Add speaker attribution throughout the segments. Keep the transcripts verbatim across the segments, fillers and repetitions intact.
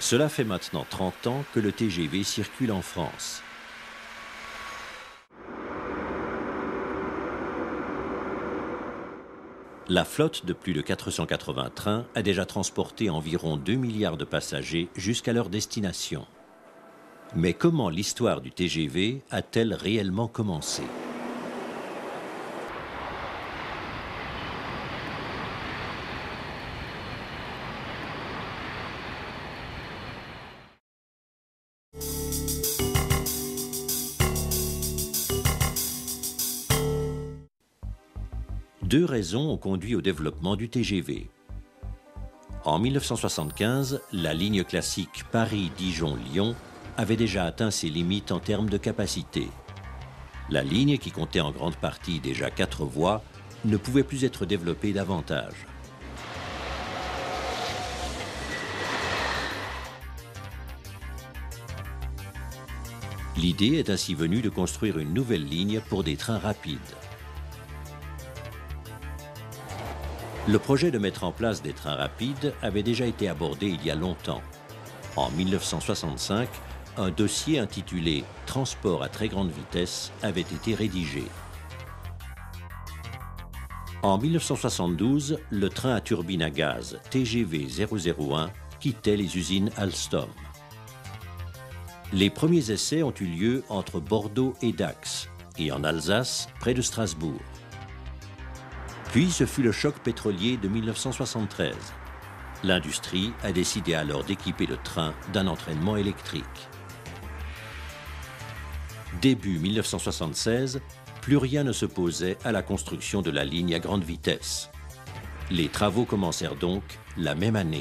Speaker 1: Cela fait maintenant trente ans que le T G V circule en France. La flotte de plus de quatre cent quatre-vingts trains a déjà transporté environ deux milliards de passagers jusqu'à leur destination. Mais comment l'histoire du T G V a-t-elle réellement commencé ? Deux raisons ont conduit au développement du T G V. En mille neuf cent soixante-quinze, la ligne classique Paris-Dijon-Lyon avait déjà atteint ses limites en termes de capacité. La ligne, qui comptait en grande partie déjà quatre voies, ne pouvait plus être développée davantage. L'idée est ainsi venue de construire une nouvelle ligne pour des trains rapides. Le projet de mettre en place des trains rapides avait déjà été abordé il y a longtemps. En mille neuf cent soixante-cinq, un dossier intitulé « Transport à très grande vitesse » avait été rédigé. En mille neuf cent soixante-douze, le train à turbine à gaz T G V zéro zéro un quittait les usines Alstom. Les premiers essais ont eu lieu entre Bordeaux et Dax, et en Alsace, près de Strasbourg. Puis ce fut le choc pétrolier de mille neuf cent soixante-treize. L'industrie a décidé alors d'équiper le train d'un entraînement électrique. Début mille neuf cent soixante-seize, plus rien ne se posait à la construction de la ligne à grande vitesse. Les travaux commencèrent donc la même année.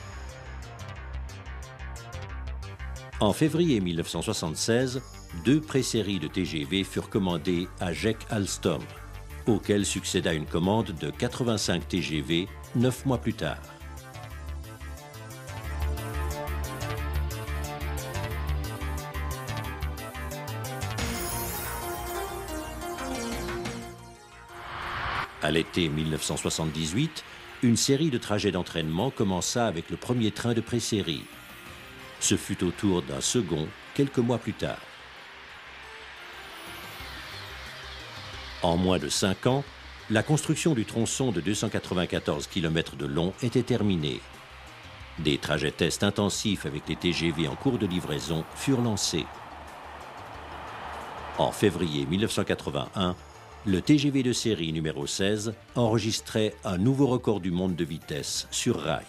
Speaker 1: En février mille neuf cent soixante-seize, deux pré-séries de T G V furent commandées à G E C Alstom, auquel succéda une commande de quatre-vingt-cinq T G V neuf mois plus tard. À l'été mille neuf cent soixante-dix-huit, une série de trajets d'entraînement commença avec le premier train de pré-série. Ce fut au tour d'un second quelques mois plus tard. En moins de cinq ans, la construction du tronçon de deux cent quatre-vingt-quatorze kilomètres de long était terminée. Des trajets tests intensifs avec les T G V en cours de livraison furent lancés. En février mille neuf cent quatre-vingt-un, le T G V de série numéro seize enregistrait un nouveau record du monde de vitesse sur rail.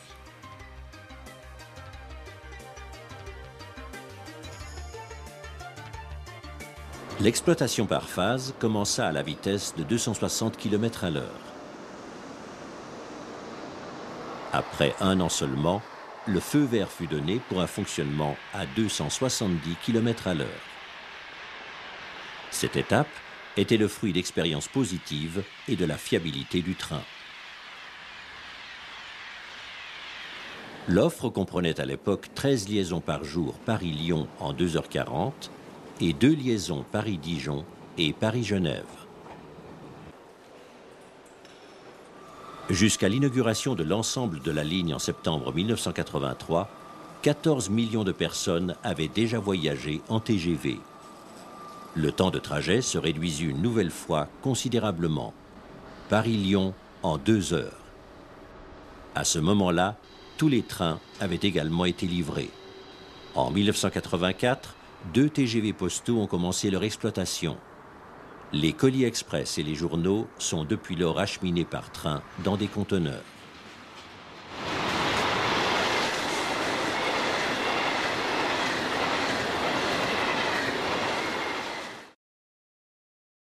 Speaker 1: L'exploitation par phase commença à la vitesse de deux cent soixante kilomètres à l'heure. Après un an seulement, le feu vert fut donné pour un fonctionnement à deux cent soixante-dix kilomètres à l'heure. Cette étape était le fruit d'expériences positives et de la fiabilité du train. L'offre comprenait à l'époque treize liaisons par jour Paris-Lyon en deux heures quarante et deux liaisons Paris-Dijon et Paris-Genève. Jusqu'à l'inauguration de l'ensemble de la ligne en septembre mille neuf cent quatre-vingt-trois, quatorze millions de personnes avaient déjà voyagé en T G V. Le temps de trajet se réduisit une nouvelle fois considérablement. Paris-Lyon en deux heures. À ce moment-là, tous les trains avaient également été livrés. En mille neuf cent quatre-vingt-quatre, deux T G V postaux ont commencé leur exploitation. Les colis express et les journaux sont depuis lors acheminés par train dans des conteneurs.